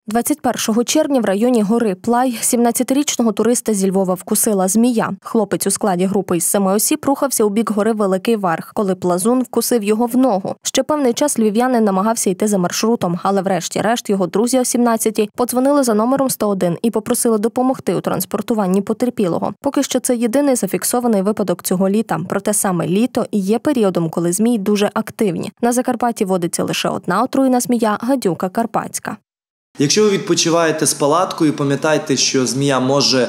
21 червня в районі гори Плай 17-річного туриста зі Львова вкусила змія. Хлопець у складі групи із 7 осіб рухався у бік гори Великий Варх, коли плазун вкусив його в ногу. Ще певний час львів'янин намагався йти за маршрутом, але врешті-решт його друзі о 17-й подзвонили за номером 101 і попросили допомогти у транспортуванні потерпілого. Поки що це єдиний зафіксований випадок цього літа. Проте саме літо і є періодом, коли змії дуже активні. На Закарпатті водиться лише одна отруєна змія – гадюка карпатська. Якщо ви відпочиваєте з палаткою, пам'ятайте, що змія може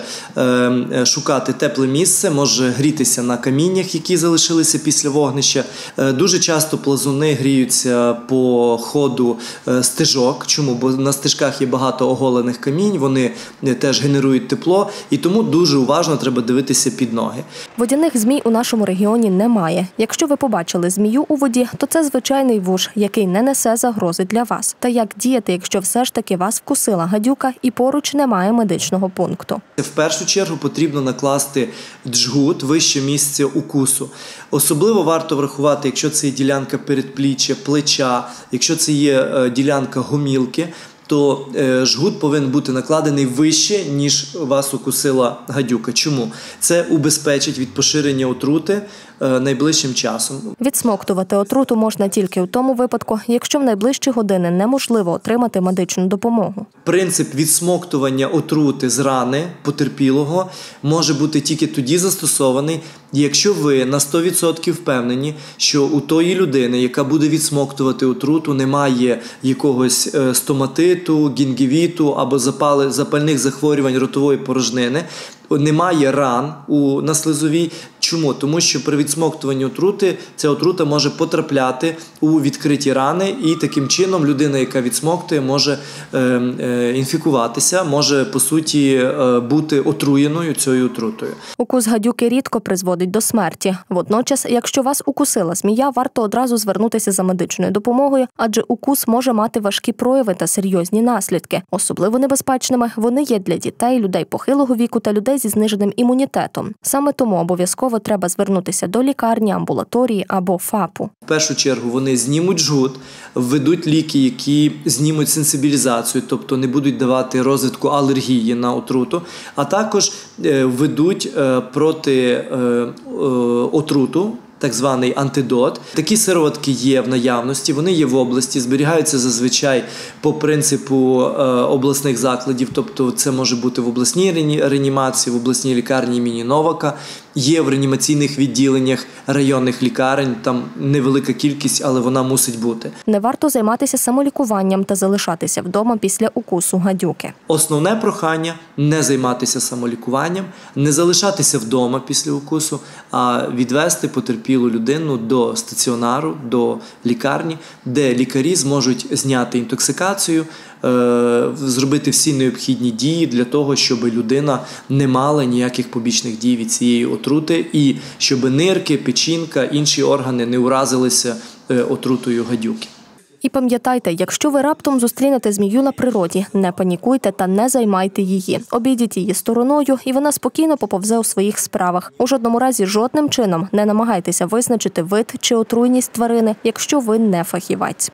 шукати тепле місце, може грітися на каміннях, які залишилися після вогнища. Дуже часто плазуни гріються по ходу стежок. Чому? Бо на стежках є багато оголених камінь, вони теж генерують тепло, і тому дуже уважно треба дивитися під ноги. Водяних змій у нашому регіоні немає. Якщо ви побачили змію у воді, то це звичайний вуж, який не несе загрози для вас. Та як діяти, якщо все ж таки вас вкусила гадюка і поруч немає медичного пункту? В першу чергу потрібно накласти джгут, вище місце укусу. Особливо варто врахувати, якщо це є ділянка передпліччя, плеча, якщо це є ділянка гомілки, то жгут повинен бути накладений вище, ніж вас укусила гадюка. Чому? Це убезпечить від поширення отрути найближчим часом. Відсмоктувати отруту можна тільки у тому випадку, якщо в найближчі години неможливо отримати медичну допомогу. Принцип відсмоктування отрути з рани потерпілого може бути тільки тоді застосований, якщо ви на 100% впевнені, що у тої людини, яка буде відсмоктувати отруту, немає якогось стоматиту, гінгівіту або запальних захворювань ротової порожнини, немає ран на слизовій. Чому? Тому що при відсмоктуванні отрути ця отрута може потрапляти у відкриті рани, і таким чином людина, яка відсмоктує, може інфікуватися, може, по суті, бути отруєною цією отрутою. Укус гадюки рідко призводить до смерті. Водночас, якщо вас укусила змія, варто одразу звернутися за медичною допомогою, адже укус може мати важкі прояви та серйозні наслідки. Особливо небезпечними вони є для дітей, людей похилого віку та людей зі зниженим імунітетом. Саме тому обов'язково треба звернутися до лікарні, амбулаторії або ФАПу. В першу чергу вони знімуть жгут, введуть ліки, які знімуть сенсибілізацію, тобто не будуть давати розвитку алергії на отруту, а також введуть проти отруту, так званий антидот. Такі сироватки є в наявності, вони є в області, зберігаються зазвичай по принципу обласних закладів, тобто це може бути в обласній реанімації, в обласній лікарні імені Новака, є в реанімаційних відділеннях районних лікарень, там невелика кількість, але вона мусить бути. Не варто займатися самолікуванням та залишатися вдома після укусу гадюки. Основне прохання – не займатися самолікуванням, не залишатися вдома після укусу, а відвести потерпілу людину до стаціонару, до лікарні, де лікарі зможуть зняти інтоксикацію, зробити всі необхідні дії для того, щоб людина не мала ніяких побічних дій від цієї отрути і щоб нирки, печінка, інші органи не уразилися отрутою гадюки. І пам'ятайте, якщо ви раптом зустрінете змію на природі, не панікуйте та не займайте її. Обійдіть її стороною, і вона спокійно поповзе у своїх справах. У жодному разі, жодним чином не намагайтеся визначити вид чи отруйність тварини, якщо ви не фахівець.